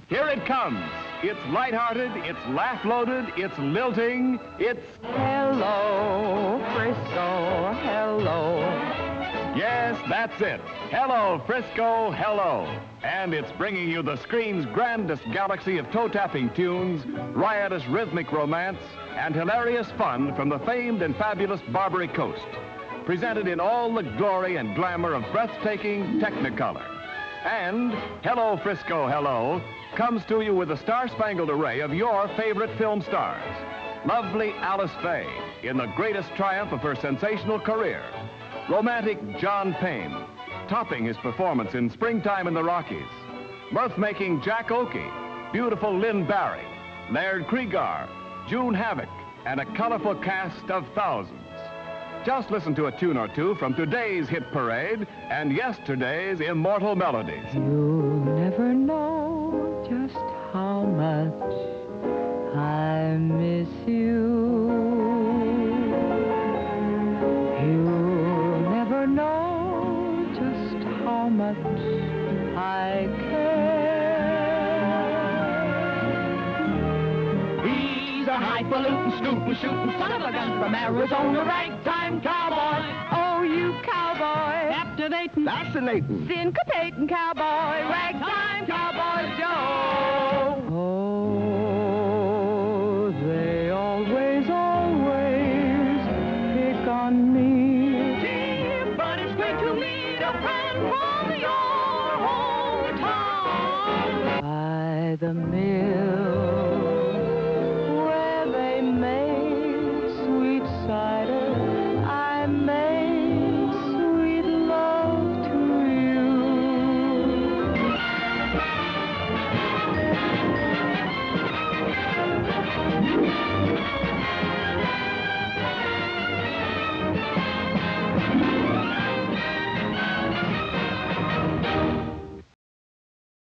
Here it comes. It's lighthearted, it's laugh-loaded, it's lilting, it's... Hello, Frisco, hello. Yes, that's it. Hello, Frisco, hello. And it's bringing you the screen's grandest galaxy of toe-tapping tunes, riotous rhythmic romance, and hilarious fun from the famed and fabulous Barbary Coast. Presented in all the glory and glamour of breathtaking Technicolor. And Hello, Frisco, hello comes to you with a star-spangled array of your favorite film stars. Lovely Alice Faye in the greatest triumph of her sensational career. Romantic John Payne, topping his performance in Springtime in the Rockies. Mirth-making Jack Oakey, beautiful Lynn Barry, Laird Kriegar, June Havoc, and a colorful cast of thousands. Just listen to a tune or two from today's hit parade and yesterday's immortal melodies. You'll never know just how much I miss you. You'll never know just how much I care. He's a highfalutin, snootin', shootin' son of a gun from Arizona, ragtime cowboy. Oh, you cowboy. Captivating, Fascinating. syncopating cowboy, ragtime cowboy Joe. Oh, they always pick on me. Gee, but it's great to meet a friend from your hometown. By the